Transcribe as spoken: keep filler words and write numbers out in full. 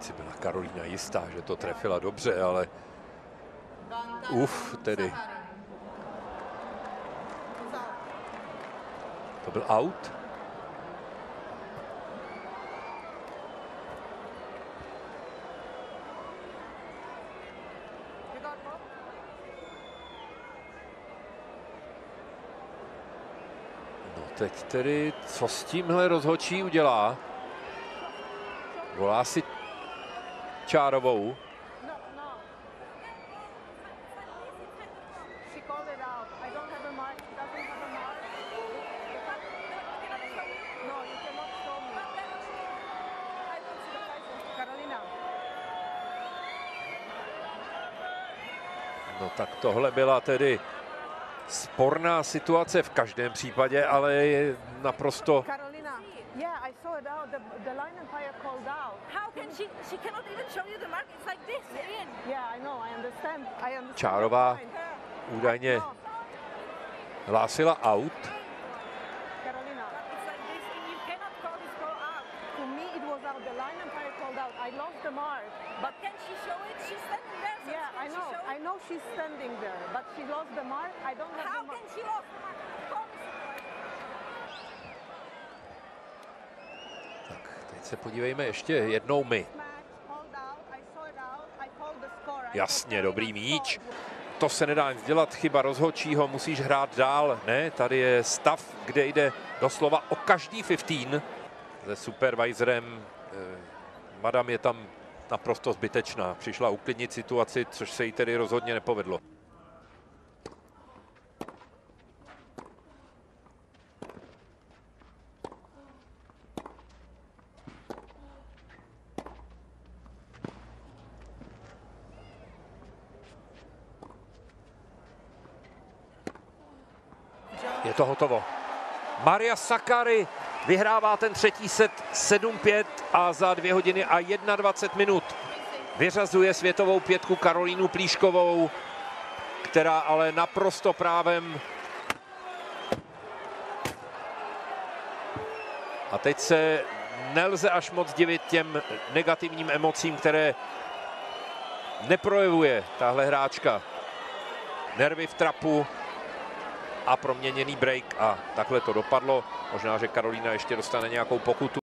si byla Karolina jistá, že to trefila dobře, ale uf, tedy. To byl out. No teď tedy, co s tímhle rozhodčí udělá? Volá si Čárovou. No tak tohle byla tedy sporná situace v každém případě, ale je naprosto... Karolina, yeah, I saw it out. The, the line umpire called out. How can she? She cannot even show you the mark. It's like this. In. Yeah, I know. I understand. I understand. Čárová údajně hlásila out. Karolina, It's like this, and you cannot call this goal out. to me it was out. The line umpire called out. I lost the mark. But can she show it? She's standing there. So Yeah, can I she know. show I it? know she's standing there, but she lost the mark. I don't have How the mark. can she lose the mark? Call this mark. Tak, teď se podívejme ještě jednou my. Jasně, dobrý míč. To se nedá nic dělat, chyba rozhodčího, musíš hrát dál. Ne, tady je stav, kde jde doslova o každý patnáct. Se supervisorem, eh, madam je tam naprosto zbytečná. Přišla uklidnit situaci, což se jí tedy rozhodně nepovedlo. Je to hotovo. Maria Sakkari vyhrává ten třetí set sedm pět a za dvě hodiny a dvacet jedna minut vyřazuje světovou pětku Karolínu Plíškovou, která ale naprosto právem. A teď se nelze až moc divit těm negativním emocím, které neprojevuje tahle hráčka. Nervy v trapu a proměněný break a takhle to dopadlo. Možná, že Karolína ještě dostane nějakou pokutu.